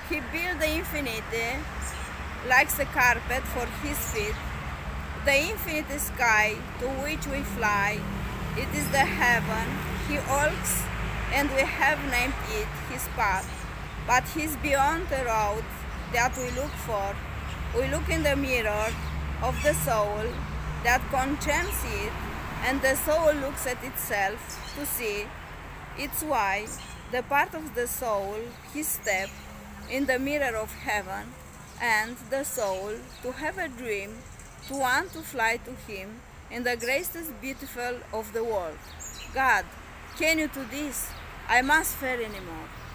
He built the infinity like a carpet for his feet, the infinite sky to which we fly. It is the heaven he walks, and we have named it his path. But he's beyond the road that we look for. We look in the mirror of the soul that contains it, and the soul looks at itself to see. It's why the part of the soul he stepped in the mirror of heaven, and the soul to have a dream, to want to fly to him in the greatest beautiful of the world. God, can you do this? I must fear anymore.